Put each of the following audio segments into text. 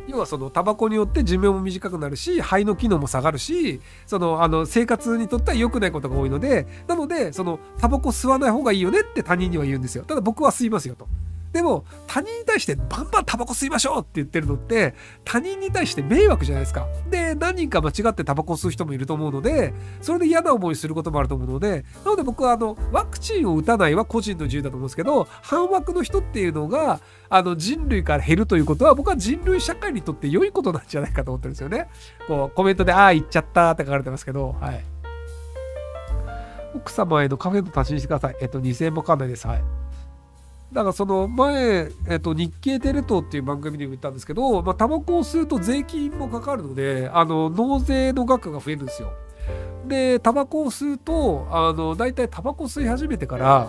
要はそのタバコによって寿命も短くなるし、肺の機能も下がるし、生活にとっては良くないことが多いので、なのでタバコ吸わない方がいいよねって他人には言うんですよ。ただ僕は吸いますよと。でも他人に対してバンバンタバコ吸いましょうって言ってるのって他人に対して迷惑じゃないですか。で、何人か間違ってタバコを吸う人もいると思うので、それで嫌な思いすることもあると思うので、なので僕はワクチンを打たないは個人の自由だと思うんですけど、反枠の人っていうのが人類から減るということは僕は人類社会にとって良いことなんじゃないかと思ってるんですよね。こうコメントで「ああ言っちゃった」って書かれてますけど、はい。奥様へのカフェの足しにしてください。2000円もかんないです。はい。だからその前、日経テレ東っていう番組でも言ったんですけど、タバコを吸うと税金もかかるので、納税の額が増えるんですよ。で、タバコを吸うと、大体タバコ吸い始めてから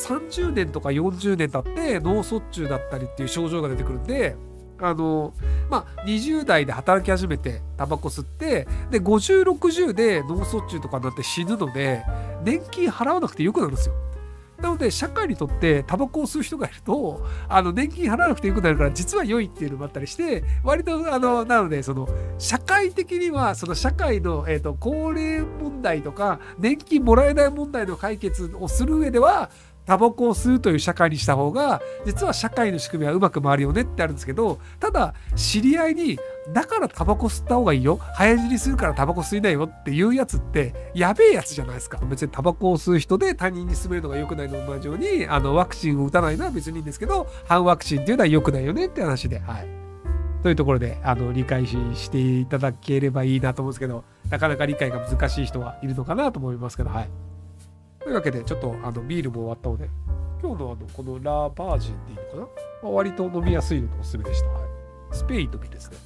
30年とか40年経って脳卒中だったりっていう症状が出てくるんで、20代で働き始めてタバコ吸って、で、50、60で脳卒中とかになって死ぬので、年金払わなくてよくなるんですよ。なので社会にとってタバコを吸う人がいると年金払わなくてよくなるから実は良いっていうのもあったりして、割となので社会的には社会の、高齢問題とか年金もらえない問題の解決をする上ではタバコを吸うという社会にした方が実は社会の仕組みはうまく回るよねってあるんですけど、ただ知り合いにだからタバコ吸った方がいいよ、早死にするからタバコ吸いないよっていうやつってやべえやつじゃないですか。別にタバコを吸う人で他人に勧めるのが良くないのと同じようにワクチンを打たないのは別にいいんですけど、反ワクチンっていうのは良くないよねって話で、はい。というところで理解していただければいいなと思うんですけど、なかなか理解が難しい人はいるのかなと思いますけど、はい。というわけで、ちょっとビールも終わったので、今日のこのラ・バージンでいいのかな、割と飲みやすいのとおすすめでした。はい、スペインのビールですね。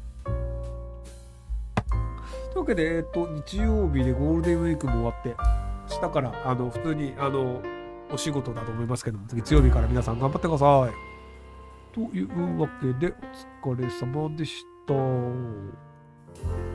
というわけで、日曜日でゴールデンウィークも終わって、明日から普通にお仕事だと思いますけども、月曜日から皆さん頑張ってください。というわけで、お疲れ様でした。